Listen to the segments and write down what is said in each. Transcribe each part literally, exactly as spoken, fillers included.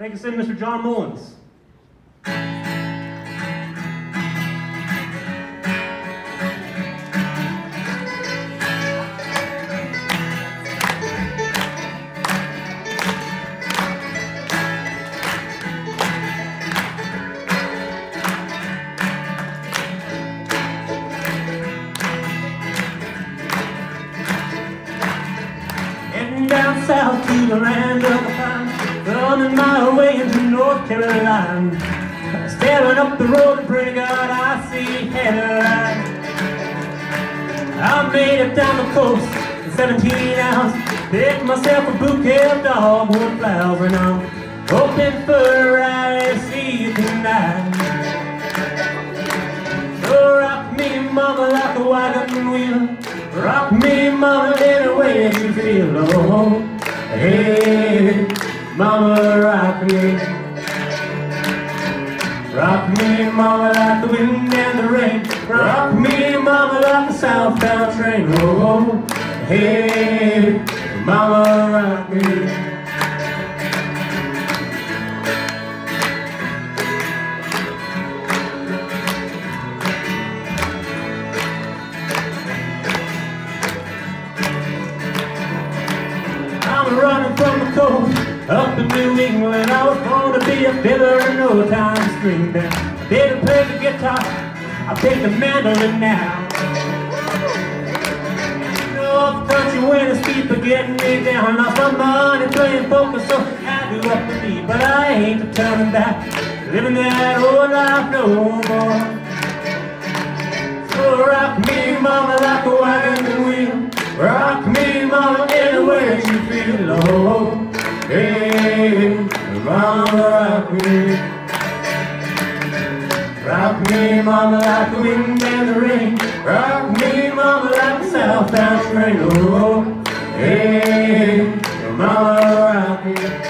Thank you, sir, Mister John Mullins. Down south to the land of the pine, coming my way into North Carolina. Staring up the road and pray to God I see headline. I made it down the coast in seventeen hours, picked myself a bouquet of dogwood flowers, and I'm hoping for a ride to see you tonight. So rock me, mama, like a wagon wheel. Rock me, mama, any way that you feel. Oh, hey, mama, rock me. Rock me, mama, like the wind and the rain. Rock me, mama, like a southbound train. Oh, hey, mama, rock me. I'm running from the coast up in New England. I was born to be a fiddler and no time to string band. I didn't play the guitar, I played the mandolin now. North country winters keep getting me down. Lost my money playing poker, so I do up to me. But I ain't turning back, living that old life no more. So rock me, mama, like a wagon wheel. Rock me, mama, anywhere you feel. Oh, hey, mama, rock me. Rock me, mama, like the wind and the rain. Rock me, mama, like the southbound train. Oh, hey, mama, rock me.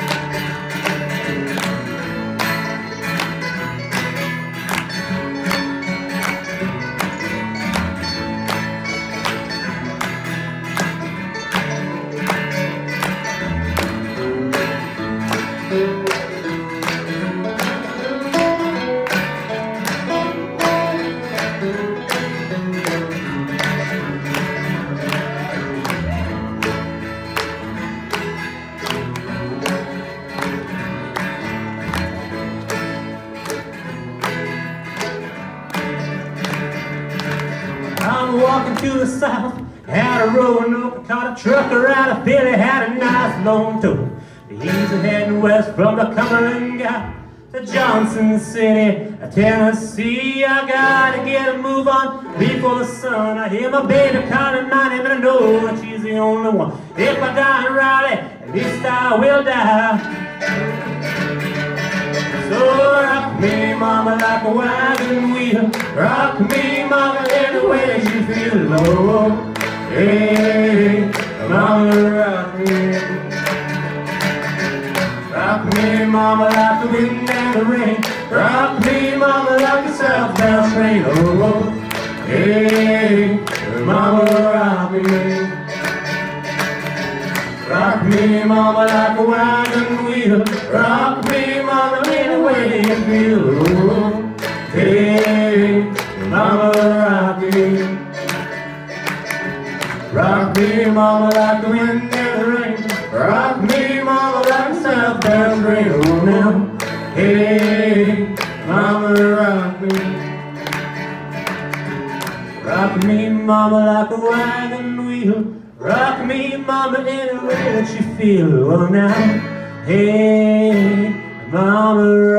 I'm walking to the south, had a Roanoke, caught a trucker out of Philly, had a nice long tow. He's heading west from the Cumberland Gap to Johnson City, Tennessee. I gotta get a move on before the sun. I hear my baby calling my name, and I know that she's the only one. If I die in Raleigh, at least I will die. So rock me, mama, like a wagon wheel. Rock me, mama, any way that you feel. Oh, hey, mama, rock me. Rock me, mama, like the wind and the rain. Rock me, mama, like a southbound train. Oh, hey, mama, rock me. Rock me, mama, like a wagon wheel. Rock me, mama, any way you feel. Oh, hey, mama, rock me. Rock me, mama, like the wind and the rain. Rock me, mama, like a southbound train. Oh, now, hey, mama, rock me. Rock me, mama, like a wagon wheel. Rock me, mama, any way that you feel. Oh, now, hey, mama,